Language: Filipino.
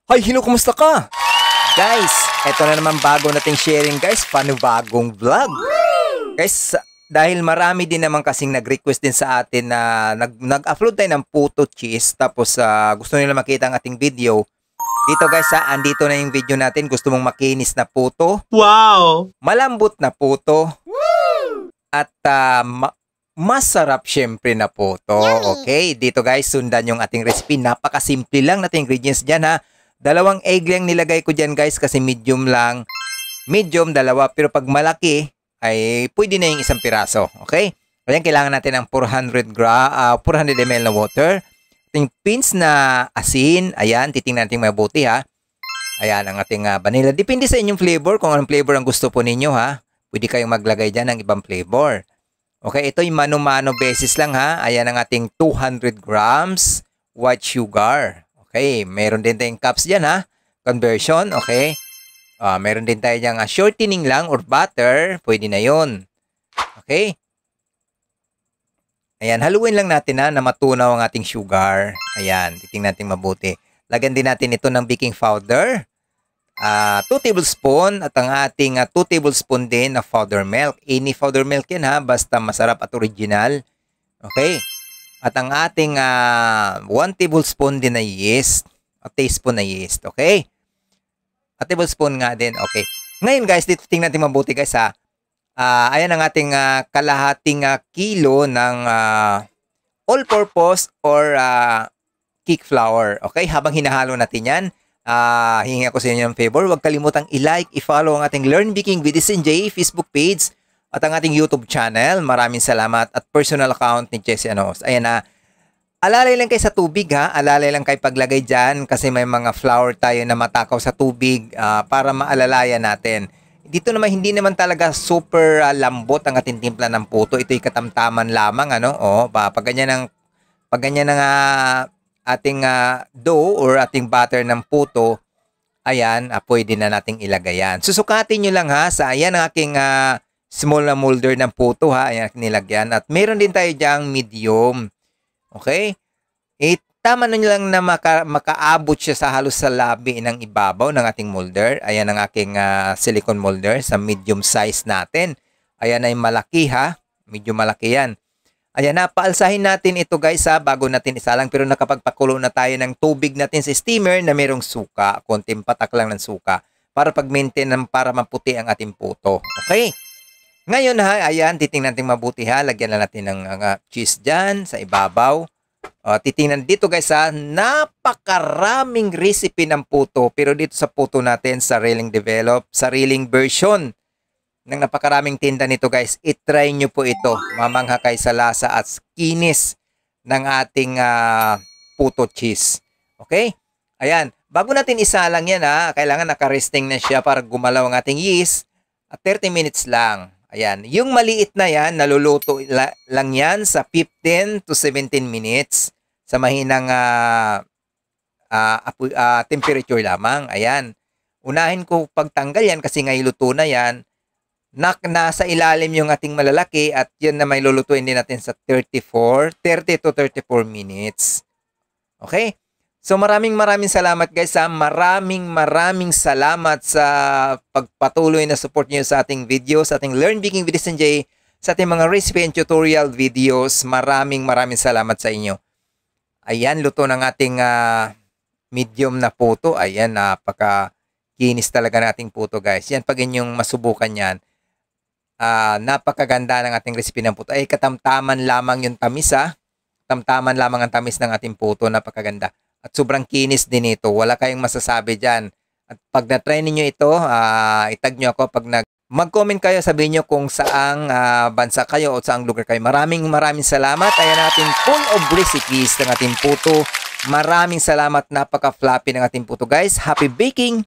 Hi, hello, kumusta ka? Guys, eto na naman bago nating sharing guys, panibagong vlog. Guys, dahil marami din naman kasing nag-request din sa atin na nag-upload tayo ng puto cheese, tapos gusto nila makita ang ating video. Dito guys, andito na yung video natin. Gusto mong makinis na puto? Wow! Malambot na puto? At masarap syempre na puto. Okay, dito guys, sundan yung ating recipe. Napakasimple lang natin ingredients dyan ha. 2 egg lang nilagay ko dyan guys kasi medium lang. Medium, 2. Pero pag malaki, ay pwede na yung 1 piraso. Okay? Ayan, kailangan natin ng 400 ml na water. Ating pins na asin. Ayan, titingnan natin mabuti ha. Ayan, ang ating vanilla. Depende sa inyong flavor kung anong flavor ang gusto po ninyo ha. Pwede kayong maglagay dyan ng ibang flavor. Okay, ito yung mano-mano basis lang ha. Ayan ang ating 200 grams white sugar. Okay, meron din tayong cups dyan ha. Conversion, okay. Meron din tayo dyan shortening lang or butter. Pwede na yun. Okay. Ayan, haluin lang natin na matunaw ang ating sugar. Ayan, titingnan natin mabuti. Lagyan din natin ito ng baking powder. 2 tablespoon at ang ating 2 tablespoon din na powder milk. Any powder milk yan ha, basta masarap at original. Okay. At ang ating 1 tablespoon din na yeast. A teaspoon na yeast. Okay? A tablespoon nga din. Okay. Ngayon guys, dito tingnan natin mabuti guys ha. Ayan ang ating kalahating kilo ng all-purpose or cake flour. Okay? Habang hinahalo natin yan, hihingi ako sa inyo ng favor. Huwag kalimutang i-like, i-follow ang ating Learn Baking with SNJ Facebook page at ang ating YouTube channel. Maraming salamat at personal account ni Jessie Anos. Ayan na. Alalay lang kayo sa tubig ha. Alalay lang kayo paglagay dyan kasi may mga flour tayo na matakaw sa tubig para maalalayan natin. Dito naman hindi naman talaga super lambot ang ating timpla ng puto. Ito'y katamtaman lamang ano. Pag ganyan ng ating dough or ating butter ng puto, ayan, pwede na nating ilagay yan. Susukatin nyo lang ha sa ayan ang aking small na molder ng puto ha. Ayan, nilagyan. At meron din tayo dyang medium. Okay? Tama na nyo lang na makaabot siya sa halos sa labi ng ibabaw ng ating molder. Ayan ang aking silicone molder sa medium size natin. Ayan ay malaki ha. Medyo malaki yan. Ayan na, paalsahin natin ito guys ha, bago natin isalang. Pero nakapagpakulo na tayo ng tubig natin sa steamer na merong suka. Konting patak lang ng suka. Para pag-maintain para maputi ang ating puto. Okay? Ngayon ha, ayan, titingnan natin mabuti ha. Lagyan na natin ng cheese dyan sa ibabaw. Titingnan dito guys ha, napakaraming recipe ng puto. Pero dito sa puto natin, sariling version ng napakaraming tinda nito guys. I-try nyo po ito. Mamangha kayo sa lasa at kinis ng ating puto cheese. Okay? Ayan, bago natin isalang yan ha, kailangan naka-resting na siya para gumalaw ang ating yeast. At 30 minutes lang. Ayan, yung maliit na yan, naluluto lang yan sa 15 to 17 minutes sa mahinang temperature lamang. Ayan, unahin ko pagtanggal yan kasi ngayon luto na yan. Nasa ilalim yung ating malalaki at yan na may lulutuin din natin sa 30 to 34 minutes. Okay? So maraming salamat guys ha. Maraming salamat sa pagpatuloy na support niyo sa ating videos, sa ating Learn Baking with SNJ, sa ating mga recipe and tutorial videos. Maraming salamat sa inyo. Ayan, luto ng ating medium na puto. Ayan, napaka-kinis talaga ng ating puto guys. Yan, pag inyong masubukan yan, napakaganda ng ating recipe ng puto. Ay, katamtaman lamang yung tamis ha. Katamtaman lamang ang tamis ng ating puto. Napakaganda. At sobrang kinis din ito. Wala kayong masasabi dyan. At pag na-try ninyo ito, itag nyo ako. Pag mag-comment kayo, sabihin nyo kung saang bansa kayo o saang lugar kayo. Maraming salamat. Ayan natin full of recipes ng ating puto. Maraming salamat. Napaka-floppy ng ating puto guys. Happy baking!